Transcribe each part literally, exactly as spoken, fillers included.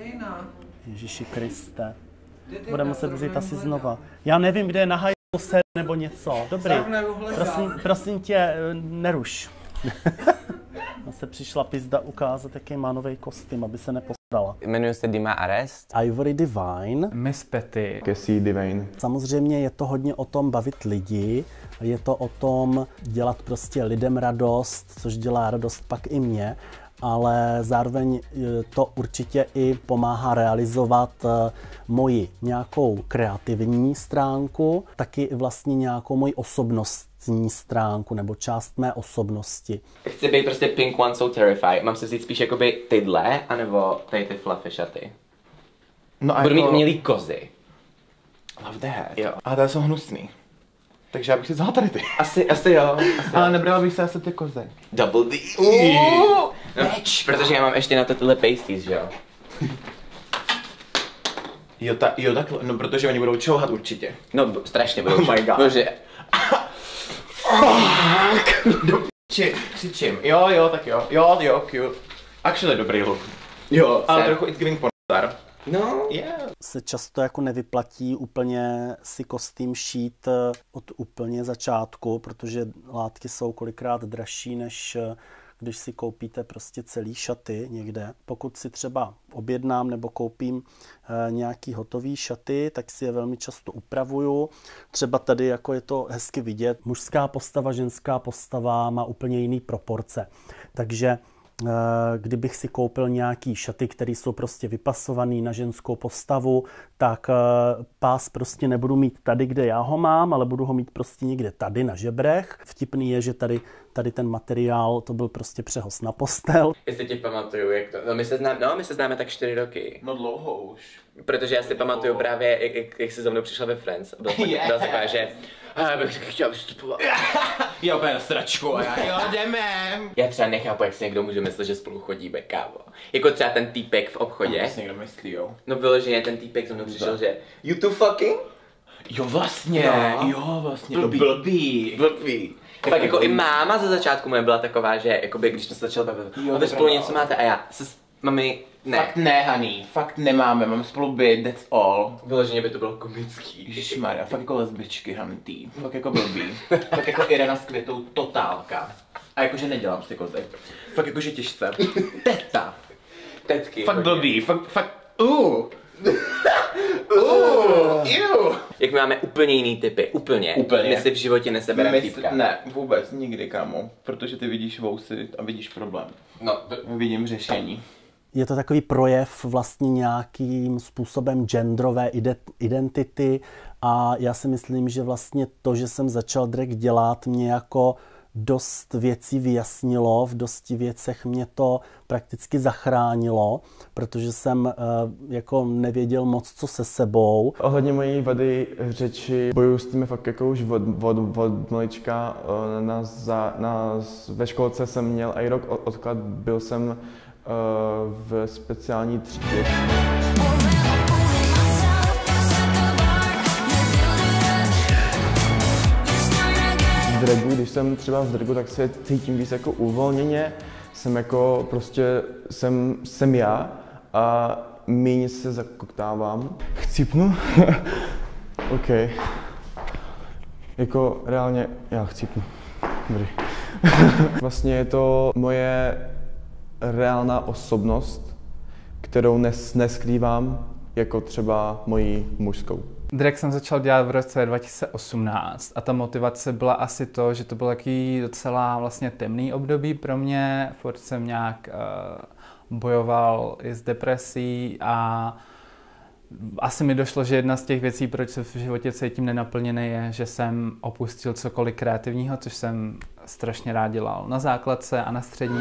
stejná. Ježíši Kriste. Budeme muset vzít asi znova. Já nevím, kde je nahaj se nebo něco. Dobrý. Prosím, prosím tě, neruš. Já se přišla pizda ukázat, jaký má nový kostým, aby se neposrala. Jmenuji se Dima Arest. Ivory Divine. Miss Petty. Cassie Divine. Samozřejmě je to hodně o tom bavit lidi. Je to o tom dělat prostě lidem radost, což dělá radost pak i mě. Ale zároveň to určitě i pomáhá realizovat moji nějakou kreativní stránku, taky vlastně nějakou moji osobnostní stránku nebo část mé osobnosti. Chci být prostě Pink One So Terrified. Mám se vzít spíš jakoby tyhle, anebo tady ty fluffy šaty? No a Budu jako... mít umělý kozy. Love that. Jo. Ale tady jsou hnusný. Takže já bych si vzala tady ty. Asi, asi jo. Asi Ale jo. nebrala bych se asi ty kozy. Double D. No, protože já mám ještě na to tyhle pasties, že jo? Jo, ta, jo takhle, no protože oni budou čouhat určitě. No, b- strašně budou. Oh my god. Bože. Do p***či, křičím. Jo, jo, tak jo. Jo, jo, cute. Actually dobrý look. Jo, Ale se... trochu it's giving pornstar. No, Yeah. Se často jako nevyplatí úplně si kostým šít od úplně začátku, protože látky jsou kolikrát dražší, než když si koupíte prostě celý šaty někde. Pokud si třeba objednám nebo koupím e, nějaký hotový šaty, tak si je velmi často upravuju. Třeba tady jako je to hezky vidět, mužská postava, ženská postava má úplně jiný proporce. Takže kdybych si koupil nějaký šaty, které jsou prostě vypasované na ženskou postavu, tak pás prostě nebudu mít tady, kde já ho mám, ale budu ho mít prostě někde tady na žebrech. Vtipný je, že tady, tady ten materiál, to byl prostě přehoz na postel. Jestli ti pamatuju, jak to... No my se známe, no, my se známe tak čtyři roky. No dlouho už. Protože já si pamatuju právě, jak, jak, jak jsi za mnou přišla ve Friends. Byl jsem Yeah. yeah. taková, že... A já bych chtěla vystupovat. Já úplně na sračku a já, jo, jdeme. Já třeba nechápu, jak si někdo může myslet, že spolu chodíme, kámo. Jako třeba ten týpek v obchodě. To si někdo myslí, jo. No vyloženě ten týpek za mnou přišel, že you too fucking? Jo, vlastně, No. jo, vlastně. Blbý. No, blbý. Blbý. Tak jako i máma ze začátku moje byla taková, že jakoby, když jsme se začali bavit, Jo, a vy to spolu pravda. něco máte a já se s mami, ne. Fakt ne, honey, fakt nemáme, mám spolu byt, that's all. Vyloženě by to bylo komický. Ježišmarja, fakt jako lesbičky, hantý, fakt jako blbý. Fakt jako Irena s Květou, totálka. A jakože nedělám si kozy. Fakt jakože těžce. Teta. Tetky. Fakt hodně. blbý, fakt, fakt, uh. uh, ew. Jak my máme úplně jiný typy, úplně. Úplně. My si v životě nesebereme Mysl- týpka. Ne, vůbec, nikdy, kámo. Protože ty vidíš vousy a vidíš problém. No, to... Vidím řešení. Je to takový projev vlastně nějakým způsobem genderové ide- identity a já si myslím, že vlastně to, že jsem začal drag dělat, mě jako dost věcí vyjasnilo, v dosti věcech mě to prakticky zachránilo, protože jsem uh, jako nevěděl moc co se sebou. Ohledně mojí vady řeči bojuju s tím fakt jako už od, od, od malička. Na, za, na, ve školce jsem měl i rok odklad, byl jsem uh, v speciální třídě. V dragu, když jsem třeba v dragu, tak se cítím víc jako uvolněně, jsem jako prostě, jsem, jsem já a méně se zakoktávám. Chcípnu? OK. Jako reálně, já chcípnu. Dobrý. Vlastně je to moje reálná osobnost, kterou nes, neskrývám, jako třeba moji mužskou. Drag jsem začal dělat v roce dva tisíce osmnáct a ta motivace byla asi to, že to byl takový docela vlastně temný období pro mě. Furt jsem nějak uh, bojoval i s depresí a asi mi došlo, že jedna z těch věcí, proč se v životě cítím nenaplněný, je, že jsem opustil cokoliv kreativního, což jsem strašně rád dělal na základce a na střední.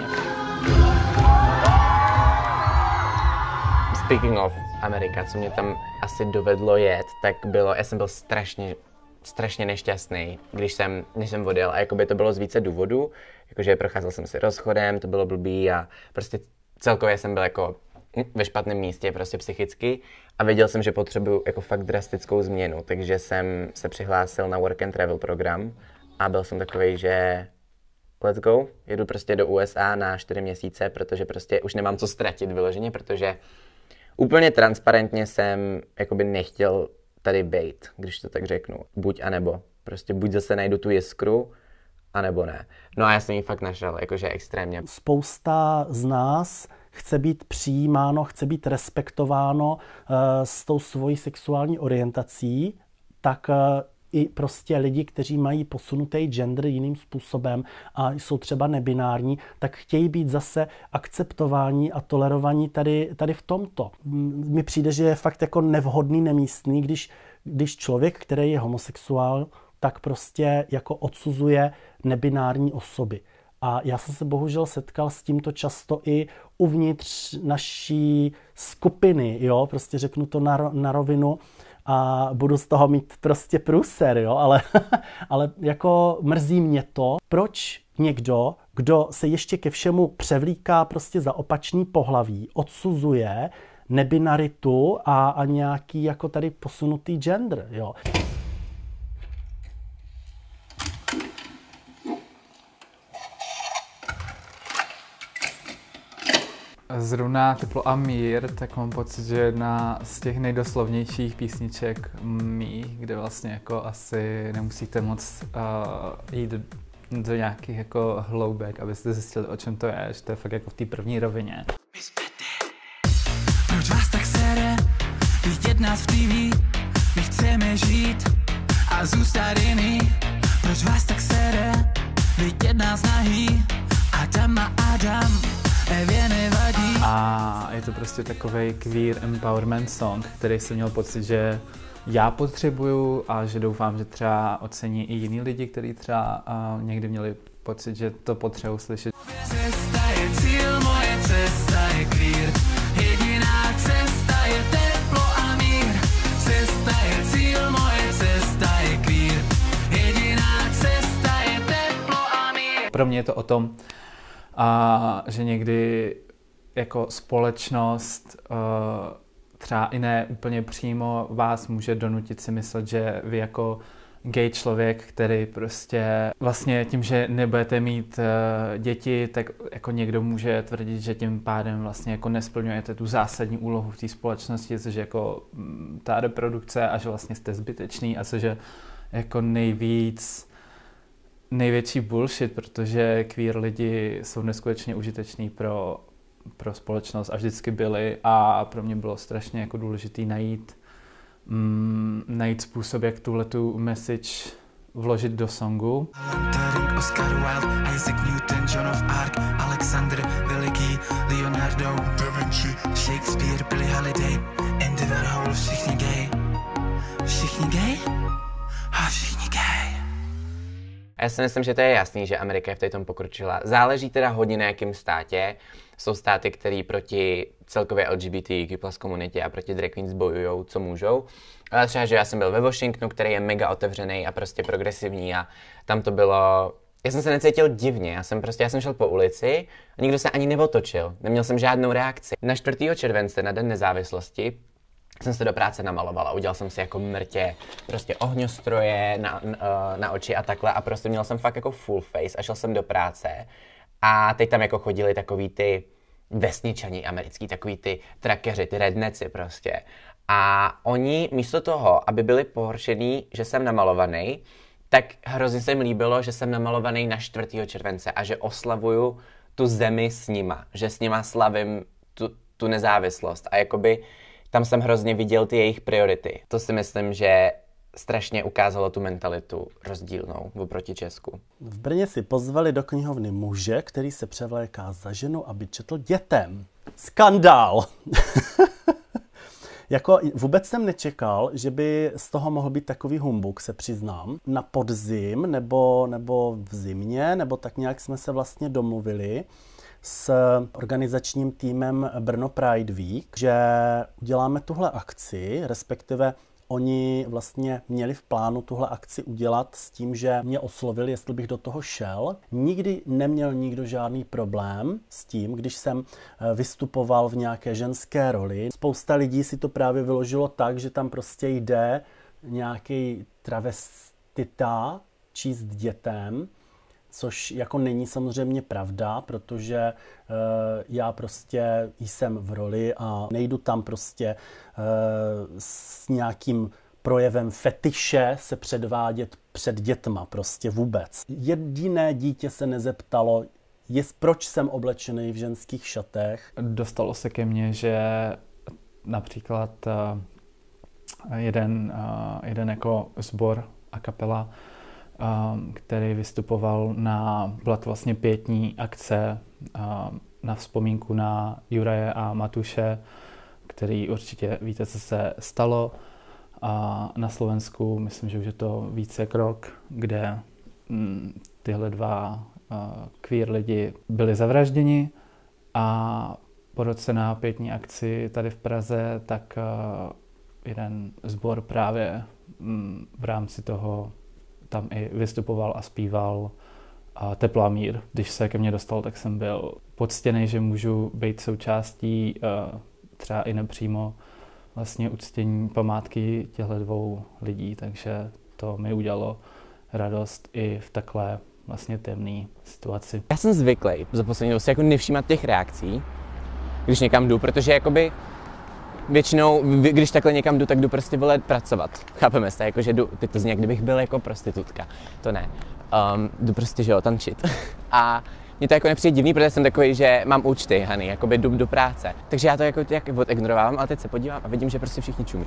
Speaking of Amerika, co mě tam asi dovedlo jet, tak bylo, já jsem byl strašně, strašně nešťastný, když jsem, než jsem odjel a jakoby to bylo z více důvodů, jakože procházel jsem si rozchodem, to bylo blbý a prostě celkově jsem byl jako ve špatném místě, prostě psychicky a věděl jsem, že potřebuju jako fakt drastickou změnu, takže jsem se přihlásil na work and travel program a byl jsem takovej, že let's go, jedu prostě do U S A na čtyři měsíce, protože prostě už nemám co ztratit vyloženě, protože Úplně transparentně jsem jakoby nechtěl tady bejt, když to tak řeknu. Buď a nebo. Prostě buď zase najdu tu jiskru, a nebo ne. No a já jsem ji fakt našel, jakože extrémně. Spousta z nás chce být přijímáno, chce být respektováno uh, s tou svojí sexuální orientací, tak uh, i prostě lidi, kteří mají posunutý gender jiným způsobem a jsou třeba nebinární, tak chtějí být zase akceptováni a tolerovaní tady, tady v tomto. Mi přijde, že je fakt jako nevhodný, nemístný, když, když člověk, který je homosexuál, tak prostě jako odsuzuje nebinární osoby. A já jsem se bohužel setkal s tímto často i uvnitř naší skupiny, jo, prostě řeknu to na, na rovinu a budu z toho mít prostě průser, jo, ale, ale jako mrzí mě to, proč někdo, kdo se ještě ke všemu převlíká prostě za opačný pohlaví, odsuzuje nebinaritu a, a nějaký jako tady posunutý gender, jo. Zrovna Teplo a mír, tak mám pocit, že jedna z těch nejdoslovnějších písniček mých, kde vlastně jako asi nemusíte moc uh, jít do, do nějakých jako hloubek, abyste zjistili, o čem to je, že to je fakt jako v té první rovině. Proč vás tak sere, vidět nás v té vé, my chceme žít a zůstat jiný. Proč vás tak sere, vidět nás nahý, Adam a Adam. A je to prostě takovej queer empowerment song, který jsem měl pocit, že já potřebuju a že doufám, že třeba ocení i jiní lidi, kteří třeba uh, někdy měli pocit, že to potřebují slyšet. Cesta je cíl, moje cesta je queer. Jediná cesta je teplo a mír. Cesta je cíl, moje cesta je queer. Jediná cesta je teplo a mír. Pro mě je to o tom, a že někdy jako společnost uh, třeba i ne úplně přímo vás může donutit si myslet, že vy jako gay člověk, který prostě vlastně tím, že nebudete mít uh, děti, tak jako někdo může tvrdit, že tím pádem vlastně jako nesplňujete tu zásadní úlohu v té společnosti, což jako m, ta reprodukce a že vlastně jste zbytečný a což je jako nejvíc největší bullshit, protože queer lidi jsou neskutečně užiteční pro, pro společnost a vždycky byli a pro mě bylo strašně jako důležitý najít, mm, najít způsob, jak tuhletu message vložit do songu. Turing, Oscar Wilde, Isaac Newton, Joan of Arc, Alexander Veliký, Leonardo da Vinci, Shakespeare, Billie Holiday, Andy Warhol, všichni gay. Všichni gay? A všichni gay. Já si myslím, že to je jasný, že Amerika je v tom pokročila. Záleží teda hodně na jakém státě. Jsou státy, které proti celkově L G B T Q plus komunitě a proti drag queens bojujou, co můžou. Ale třeba, že já jsem byl ve Washingtonu, který je mega otevřený a prostě progresivní a tam to bylo... Já jsem se necítil divně, já jsem prostě, já jsem šel po ulici a nikdo se ani neotočil. Neměl jsem žádnou reakci. Na čtvrtého července, na Den nezávislosti, jsem se do práce namalovala, udělal jsem si jako mrtě prostě ohňostroje na, na, na oči a takhle a prostě měl jsem fakt jako full face a šel jsem do práce a teď tam jako chodili takový ty vesničani americký, takový ty trackeři, ty redneci prostě a oni místo toho, aby byli pohoršený, že jsem namalovaný, tak hrozně se jim líbilo, že jsem namalovaný na čtvrtého července a že oslavuju tu zemi s nima, že s nima slavím tu, tu nezávislost a jakoby tam jsem hrozně viděl ty jejich priority. To si myslím, že strašně ukázalo tu mentalitu rozdílnou oproti Česku. V Brně si pozvali do knihovny muže, který se převléká za ženu, aby četl dětem. Skandál! Jako vůbec jsem nečekal, že by z toho mohl být takový humbuk, se přiznám. Na podzim nebo, nebo v zimě, nebo tak nějak jsme se vlastně domluvili s organizačním týmem Brno Pride Week, že uděláme tuhle akci, respektive oni vlastně měli v plánu tuhle akci udělat s tím, že mě oslovili, jestli bych do toho šel. Nikdy neměl nikdo žádný problém s tím, když jsem vystupoval v nějaké ženské roli. Spousta lidí si to právě vyložilo tak, že tam prostě jde nějaký travestita číst dětem, což jako není samozřejmě pravda, protože e, já prostě jsem v roli a nejdu tam prostě e, s nějakým projevem fetiše se předvádět před dětma, prostě vůbec. Jediné dítě se nezeptalo, jest, proč jsem oblečený v ženských šatech. Dostalo se ke mně, že například uh, jeden, uh, jeden jako sbor a kapela, uh, který vystupoval na, byla to vlastně pětní akce uh, na vzpomínku na Juraje a Matuše, který určitě víte, co se stalo. A na Slovensku, myslím, že už je to více jak rok, kde mm, tyhle dva uh, queer lidi byli zavražděni a po roce na pětní akci tady v Praze, tak uh, jeden sbor právě mm, v rámci toho tam i vystupoval a zpíval uh, Teplo a mír. Když se ke mně dostal, tak jsem byl poctěný, že můžu být součástí uh, třeba i nepřímo vlastně uctění památky těchto dvou lidí, takže to mi udělalo radost i v takhle vlastně temné situaci. Já jsem zvyklý za poslední dobu si jako nevšímat těch reakcí, když někam jdu, protože jakoby většinou, když takhle někam jdu, tak jdu prostě vole pracovat. Chápeme se, jakože jdu, teď to zní, jak kdybych byl jako prostitutka, to ne. Um, jdu prostě, že jo, tančit. A mně to jako nepřijde divný, protože jsem takový, že mám účty, Hany, jakoby jdu do práce. Takže já to jako jak odignorovávám, ale teď se podívám a vidím, že prostě všichni čumí.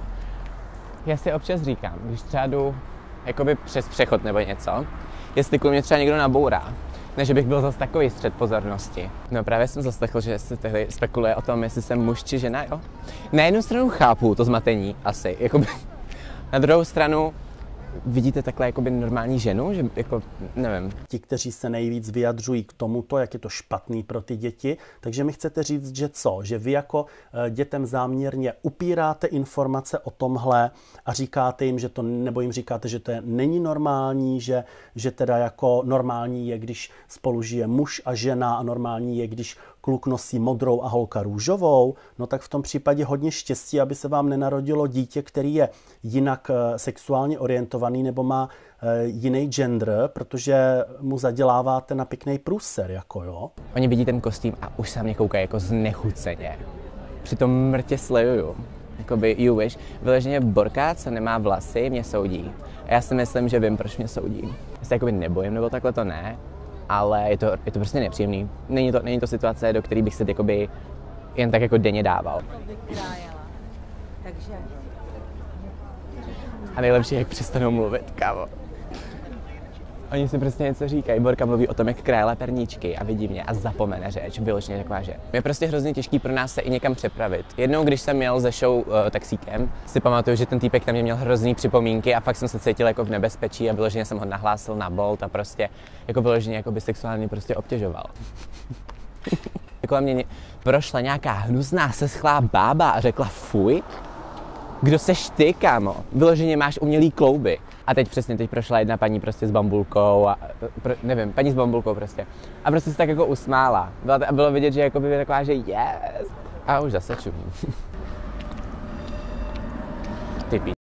Já si občas říkám, když třeba jdu jakoby přes přechod nebo něco, jestli kvůli mě třeba někdo nabourá, než bych byl zase takový střed pozornosti. No právě jsem zaslechl, že se tehdy spekuluje o tom, jestli jsem muž či žena, jo. Na jednu stranu chápu to zmatení asi, jakoby na druhou stranu vidíte takhle jakoby normální ženu, že jako, nevím. Ti, kteří se nejvíc vyjadřují k tomuto, jak je to špatný pro ty děti, takže mi chcete říct, že co? Že vy jako dětem záměrně upíráte informace o tomhle a říkáte jim, že to, nebo jim říkáte, že to je, není normální, že, že teda jako normální je, když spolu žije muž a žena a normální je, když kluk nosí modrou a holka růžovou, no tak v tom případě hodně štěstí, aby se vám nenarodilo dítě, který je jinak sexuálně orientovaný nebo má jiný gender, protože mu zaděláváte na pěkný průser, jako jo. Oni vidí ten kostým a už se na mě koukají jako znechuceně. Přitom mrtě sleduju. Jakoby you wish. Vyloženě borkát, co nemá vlasy, mě soudí. A já si myslím, že vím, proč mě soudí. Já se jakoby nebojím, nebo takhle to ne. Ale je to, je to prostě nepříjemný. Není to, není to situace, do které bych se jakoby jen tak jako denně dával. A nejlepší, jak přestanou mluvit, kámo. Oni si prostě něco říkají. Borka mluví o tom, jak krájela perníčky a vidí mě a zapomene řeč. Vyloženě taková, že je prostě hrozně těžký pro nás se i někam přepravit. Jednou, když jsem jel ze show uh, taxíkem, si pamatuju, že ten týpek tam mě měl hrozný připomínky a fakt jsem se cítil jako v nebezpečí a vyloženě jsem ho nahlásil na Bolt a prostě jako vyloženě jako by sexuálně prostě obtěžoval. Jako mě prošla nějaká hnusná seschlá bába a řekla fuj. Kdo seš ty, kámo? Vyloženě máš umělý klouby. A teď přesně, teď prošla jedna paní prostě s bambulkou a, pro, nevím, paní s bambulkou prostě. A prostě se tak jako usmála. Byla, a bylo vidět, že jako by taková, že yes. A už zase čumí. Ty pí.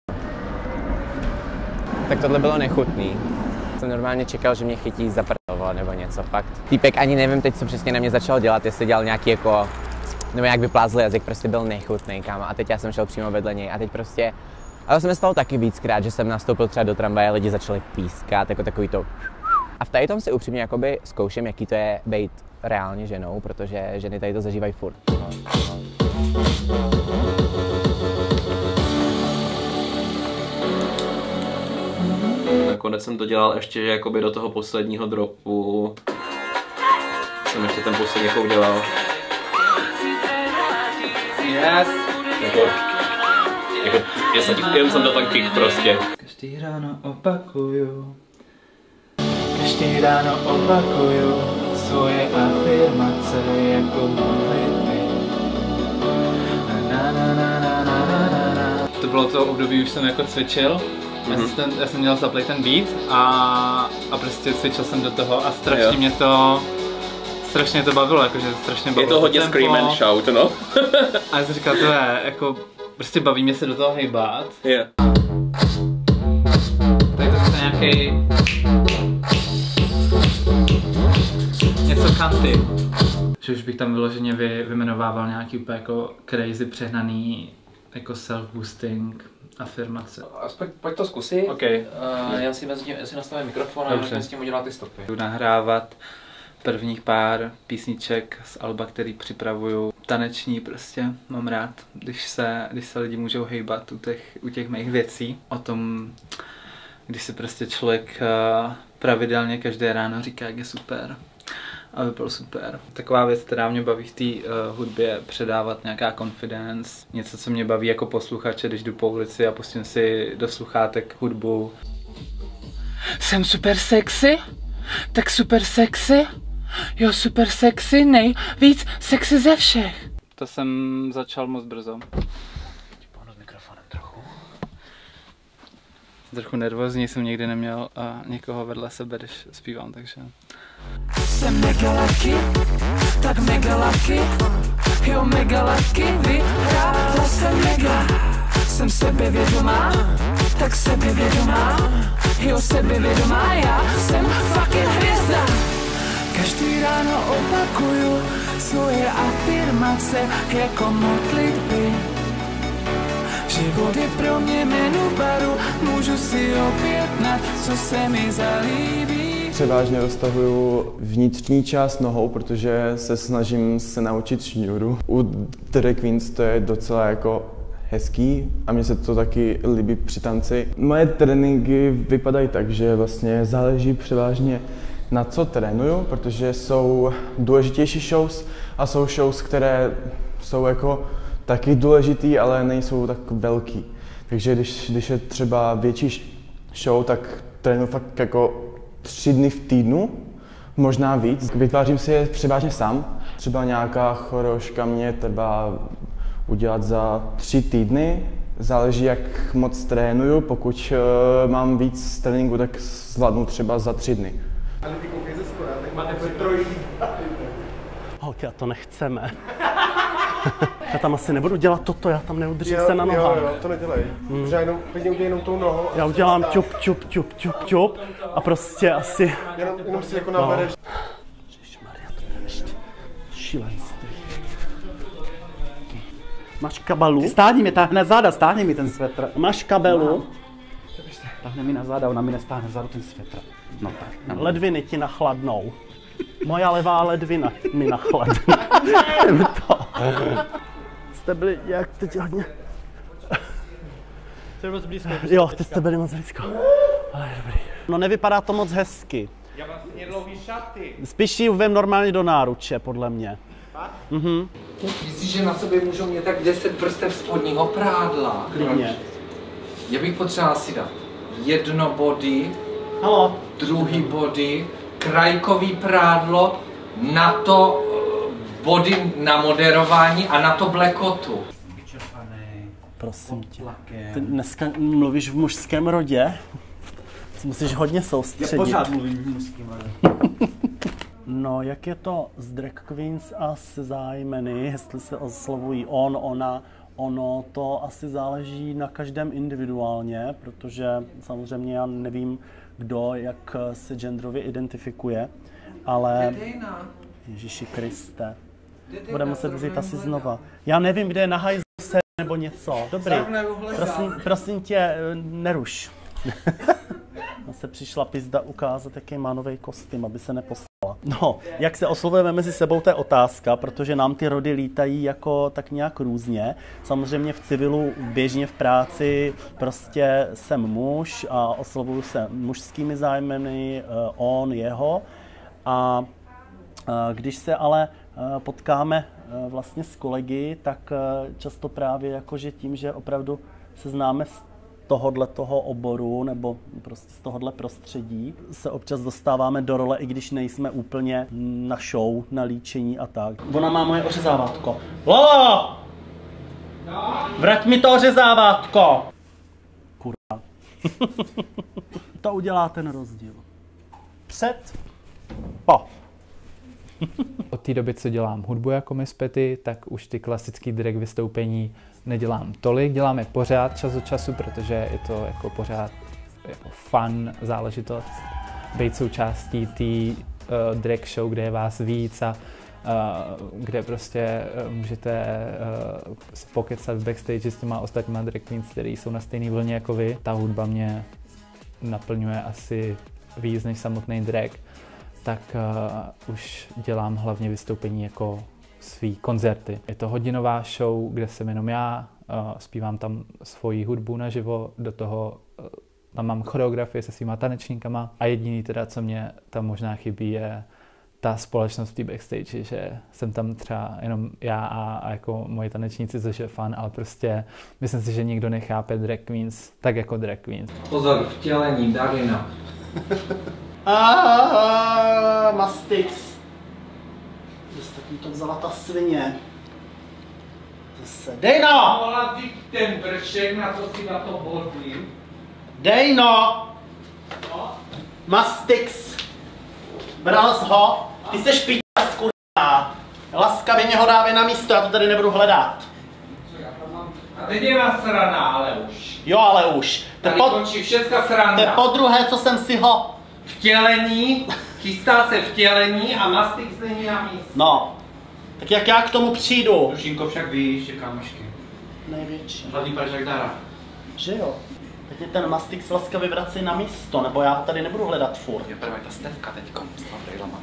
Tak tohle bylo nechutný. Jsem normálně čekal, že mě chytí za prdel nebo něco, fakt. Týpek ani nevím teď, co přesně na mě začal dělat, jestli dělal nějaký jako, nebo jak vyplázl jazyk, prostě byl nechutný, kámo. A teď já jsem šel přímo vedle něj a teď prostě, ale se mi stalo taky víckrát, že jsem nastoupil třeba do tramvaje a lidi začali pískat, jako takový to. A v tady tom si upřímně jakoby zkouším, jaký to je být reálně ženou, protože ženy tady to zažívají furt. Nakonec jsem to dělal ještě jakoby do toho posledního dropu. Jsem ještě ten poslední jako udělal. Yes! Jako, jako, já tím, jen jsem dal ten kick prostě. Každý ráno opakuju, každý ráno opakuju svoje afirmace jako modlitby. Na, na, na, na, na, na, na. To bylo to období, už jsem jako cvičil. Mm-hmm. Já, jsem, já jsem měl zaplay ten beat a, a prostě cvičil jsem do toho a strašně jo. mě to strašně to bavilo, jakože strašně bavilo. Je to hodně tempo. Scream and shout, no. A já jsem říkal, to je jako, prostě baví mě se do toho hejbat. Yeah. Tady to je nějaký něco kanty. Že už bych tam vyloženě vy, vyjmenovával nějaký úplně jako crazy, přehnaný jako self-boosting afirmace. Aspoň pojď to zkusit. Okay. Uh, já si mezi tím, já si nastavím mikrofon a s tím udělat ty stopy. Budu nahrávat prvních pár písniček z alba, který připravuju. Taneční prostě, mám rád, když se, když se lidi můžou hejbat u těch, u těch mých věcí. O tom, když si prostě člověk uh, pravidelně každé ráno říká, jak je super. Aby byl super. Taková věc, která mě baví v té uh, hudbě, předávat nějaká confidence, něco, co mě baví jako posluchače, když jdu po ulici a pustím si do sluchátek hudbu. Jsem super sexy? Tak super sexy? Jo, super sexy, nejvíc sexy ze všech. To jsem začal moc brzo. Pohnu s mikrofonem trochu. Trochu nervózní, jsem nikdy neměl uh, někoho vedle sebe, když zpívám, takže... Jsem mega lucky, tak mega lucky, jo mega lucky, vyhrála jsem mega. Jsem sebevědomá, tak sebevědomá, jo sebevědomá, já jsem fucking hvězda. Každý ráno opakuju svoje afirmace jako modlitby. Život je pro mě menu v baru, můžu si objednat, co se mi zalíbí. Převážně roztahuju vnitřní část nohou, protože se snažím se naučit šňůru. U drag queens to je docela jako hezký a mně se to taky líbí při tanci. Moje tréninky vypadají tak, že vlastně záleží převážně na co trénuju, protože jsou důležitější shows a jsou shows, které jsou jako taky důležitý, ale nejsou tak velký. Takže když, když je třeba větší show, tak trénuju fakt jako tři dny v týdnu, možná víc. Vytvářím si je převážně sám. Třeba nějaká choreoška mě třeba udělat za tři týdny. Záleží, jak moc trénuju. Pokud uh, mám víc tréninku, tak zvládnu třeba za tři dny. Ale ty koukej ze spoda, tak máte trojky. Holky, a to nechceme. Já tam asi nebudu dělat toto, já tam neudržím Jo, se na nohách. jo, jo, to nedělej. Hmm. Třeba jenom, klidně udělej jenom tou nohou. Já udělám čup, čup, čup, čup, čup a prostě asi... Jenom, jenom si jako nabereš. No. Ježišmarja, to je ještě šílenství. Máš kabelu? Stáhni mi, táhne záda, stáhni mi ten svetr. Máš kabelu? Táhne mi na záda, ona mi nestáhne vzadu ten svetr. No tak. Ledviny ti nachladnou. Moja levá ledvina mi nachladne. to. Jste byli jak teď hodně... Jste moc blízko. Jo, teď jste byli moc blízko. Ale dobrý. No nevypadá to moc hezky. Já mám stejně dlouhý šaty. Spíš ji vem normálně do náruče, podle mě. Mhm. Myslíš, že na sobě můžou mít tak deset vrstev spodního prádla? Klidně. Já bych potřeboval si dát jedno body, Halo. druhý body, krajkový prádlo, na to body na moderování a na to blackotu. Prosím tě. Ty dneska mluvíš v mužském rodě? Musíš hodně soustředit. Já pořád mluvím mužským rodem. No, jak je to s drag queens a se zájmeny, jestli se oslovují on, ona, ono, to asi záleží na každém individuálně, protože samozřejmě já nevím, kdo jak se genderově identifikuje, ale... Ježíši Kriste, budeme muset vzít asi znova. Já nevím, kde je na hajzlu nebo něco. Dobrý, prosím, prosím tě, neruš. Se přišla pizda ukázat, jaký má nový kostým, aby se neposlala. No, jak se oslovujeme mezi sebou, to je otázka, protože nám ty rody lítají jako tak nějak různě. Samozřejmě v civilu, běžně v práci, prostě jsem muž a oslovuju se mužskými zájmeny, on, jeho. A když se ale potkáme vlastně s kolegy, tak často právě jakože tím, že opravdu se známe z tohodle toho oboru nebo prostě z tohodle prostředí, se občas dostáváme do role, i když nejsme úplně na show, na líčení a tak. Ona má moje ořezávátko. Lolo! Vrať mi to ořezávátko! Kurva. To udělá ten rozdíl. Před. Po. Od té doby, co dělám hudbu jako Miss Petty, tak už ty klasické drag vystoupení nedělám tolik, dělám je pořád čas od času, protože je to jako pořád jako fun záležitost, být součástí té uh, drag show, kde je vás víc a uh, kde prostě uh, můžete uh, pokecat v backstage s těma ostatníma drag queens, který jsou na stejné vlně jako vy. Ta hudba mě naplňuje asi víc než samotný drag, tak uh, už dělám hlavně vystoupení jako svý koncerty. Je to hodinová show, kde jsem jenom já, uh, zpívám tam svoji hudbu naživo, do toho uh, tam mám choreografie se svýma tanečníkama a jediný teda, co mě tam možná chybí, je ta společnost v té backstage, že jsem tam třeba jenom já a, a jako moji tanečníci, což je fun, ale prostě myslím si, že nikdo nechápe drag queens tak jako drag queens. Pozor, vtělení, Darina. Aaaa, Mastix. Kde jste to vzala ta svině? Zase. Dejno! Mohla vzít ten bršek, na to si na to bodlím. Dejno! Mastix. Bral jsi ho? Ty seš píča skurá. Laskavě mě ho dávej na místo, já to tady nebudu hledat. A teď je nasraná, ale už. Jo, ale už. Tady pod... končí všecka sranda. To je podruhé, co jsem si ho... Vtělení, chystá se vtělení a Mastix není na místě. No. Tak jak já k tomu přijdu? Dušinko však víš, že kámošky. Největší. Hlavní pařák Dara. Že jo? Teď je ten Mastix laskavě vrací na místo, nebo já ho tady nebudu hledat furt. Je prvá ta Stevka teďkom s těma brýlema.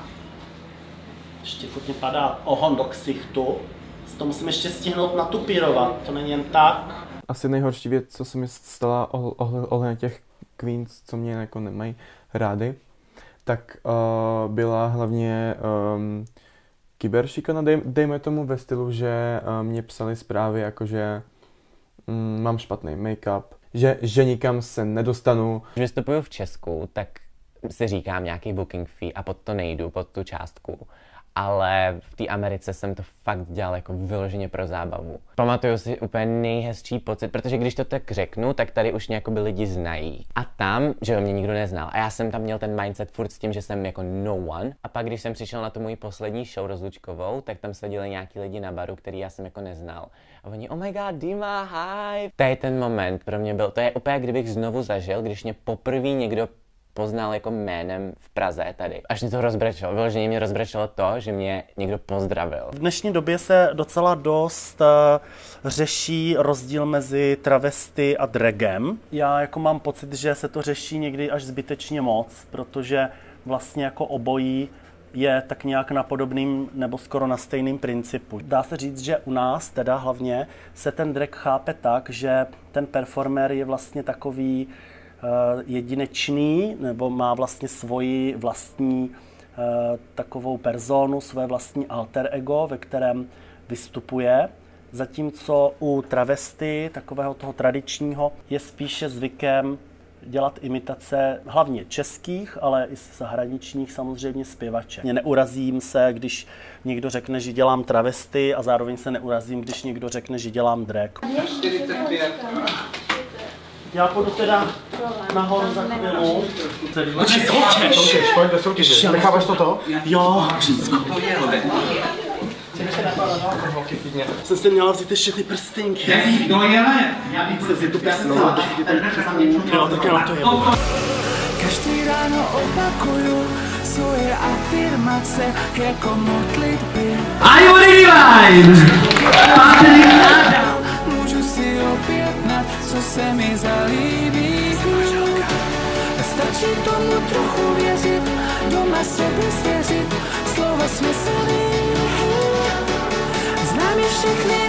Ještě furt mě padá ohon do ksichtu. To musím ještě stihnout natupírovat, to není jen tak. Asi nejhorší věc, co se mi stala ohledně těch queens, co mě jako nemají rády, tak uh, byla hlavně um, kyberšikana, dej, dejme tomu ve stylu, že uh, mě psali zprávy jako, že um, mám špatný make-up, že, že nikam se nedostanu. Když vystupuju v Česku, tak si říkám nějaký booking fee a pod to nejdu, pod tu částku. Ale v té Americe jsem to fakt dělal jako vyloženě pro zábavu. Pamatuju si úplně nejhezčí pocit, protože když to tak řeknu, tak tady už nějak by lidi znají. A tam, že ho mě nikdo neznal. A já jsem tam měl ten mindset furt s tím, že jsem jako no one. A pak, když jsem přišel na tu moji poslední show rozlučkovou, tak tam seděli nějaký lidi na baru, který já jsem jako neznal. A oni, oh my god, Dima, hi. To je ten moment pro mě byl, to je úplně, kdybych znovu zažil, když mě poprvé někdo poznal jako jménem v Praze tady. Až mě to rozbrečelo. Vyloženě mě rozbrečelo to, že mě někdo pozdravil. V dnešní době se docela dost uh, řeší rozdíl mezi travesty a dragem. Já jako mám pocit, že se to řeší někdy až zbytečně moc, protože vlastně jako obojí je tak nějak na podobným nebo skoro na stejným principu. Dá se říct, že u nás teda hlavně se ten drag chápe tak, že ten performer je vlastně takový jedinečný, nebo má vlastně svoji vlastní takovou personu, své vlastní alter ego, ve kterém vystupuje. Zatímco u travesty, takového toho tradičního, je spíše zvykem dělat imitace hlavně českých, ale i zahraničních samozřejmě zpěvaček. Neurazím se, když někdo řekne, že dělám travesty a zároveň se neurazím, když někdo řekne, že dělám drag. čtyřicet pět. Já půjdu teda nahoru za chvíli. Počkej, soutěž, pojď do soutěže. Necháváš toto? Jo, Co to je, ale? jsem si měla vzít ještě ty prstinky. Kdo je, ne? Já bych se vzít tu prstinky. Jo, tak já na to jedu. Každý ráno opakuju svoje afirmace jako modlitby. Are you ready? Můžu si objednat, co se mi zalíbí. Stačí tomu trochu věřit, doma sobě svěřit, slova smyslný. Znám je všechny